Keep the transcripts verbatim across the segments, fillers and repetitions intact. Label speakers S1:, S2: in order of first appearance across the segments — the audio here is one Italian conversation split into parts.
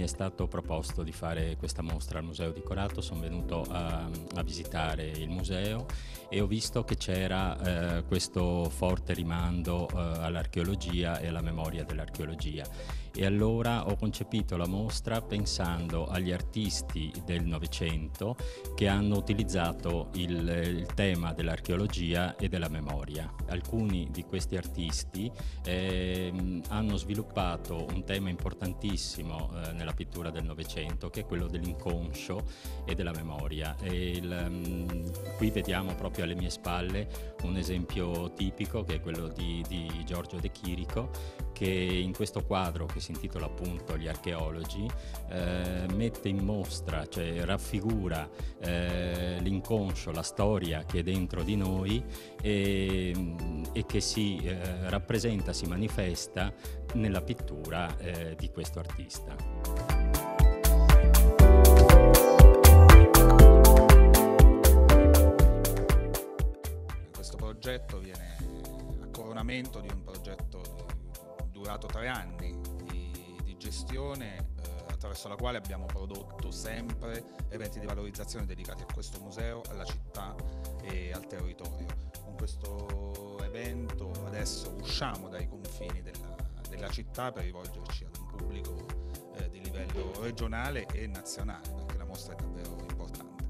S1: stato proposto di fare questa mostra al Museo di Corato, sono venuto a, a visitare il museo e ho visto che c'era eh, questo forte rimando eh, all'archeologia e alla memoria dell'archeologia. E allora ho concepito la mostra pensando agli artisti del Novecento che hanno utilizzato il, il tema dell'archeologia e della memoria. Alcuni di questi artisti eh, hanno sviluppato un tema importantissimo eh, nella pittura del Novecento, che è quello dell'inconscio e della memoria. E il, um, qui vediamo proprio alle mie spalle un esempio tipico, che è quello di, di Giorgio De Chirico, che in questo quadro, che si intitola appunto Gli archeologi, eh, mette in mostra, cioè raffigura eh, l'inconscio, la storia che è dentro di noi e, e che si eh, rappresenta, si manifesta nella pittura eh, di questo artista.
S2: Questo progetto viene a coronamento di un progetto durato tre anni di, di gestione eh, attraverso la quale abbiamo prodotto sempre eventi di valorizzazione dedicati a questo museo, alla città e al territorio. Con questo evento adesso usciamo dai confini della, della città per rivolgerci ad un pubblico eh, di livello regionale e nazionale, perché la mostra è davvero importante.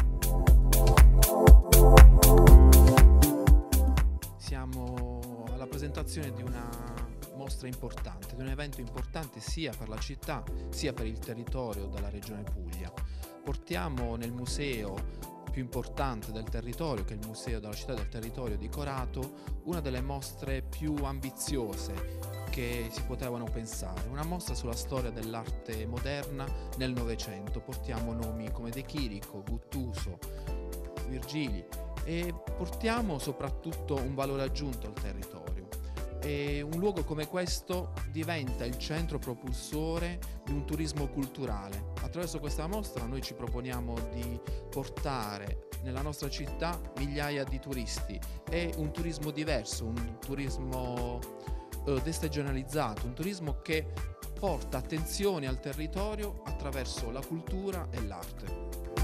S3: Siamo alla presentazione di una mostra importante, di un evento importante sia per la città sia per il territorio della regione Puglia. Portiamo nel museo più importante del territorio, che è il Museo della Città del Territorio di Corato, una delle mostre più ambiziose che si potevano pensare, una mostra sulla storia dell'arte moderna nel Novecento. Portiamo nomi come De Chirico, Guttuso, Virgili e portiamo soprattutto un valore aggiunto al territorio. E un luogo come questo diventa il centro propulsore di un turismo culturale. Attraverso questa mostra noi ci proponiamo di portare nella nostra città migliaia di turisti e un turismo diverso, un turismo eh, destagionalizzato, un turismo che porta attenzione al territorio attraverso la cultura e l'arte.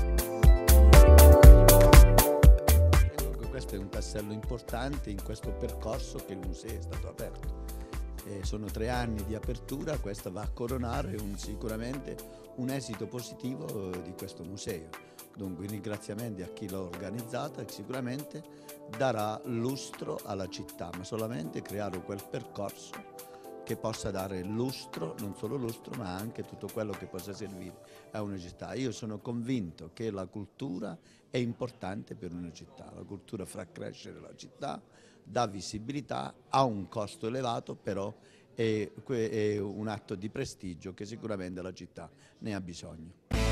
S4: Questo è un tassello importante in questo percorso che il museo è stato aperto. E sono tre anni di apertura, questo va a coronare un, sicuramente un esito positivo di questo museo. Dunque ringraziamenti a chi l'ha organizzata e sicuramente darà lustro alla città, ma solamente creare quel percorso che possa dare lustro, non solo lustro, ma anche tutto quello che possa servire a una città. Io sono convinto che la cultura è importante per una città, la cultura fa crescere la città, dà visibilità, ha un costo elevato, però è, è un atto di prestigio che sicuramente la città ne ha bisogno.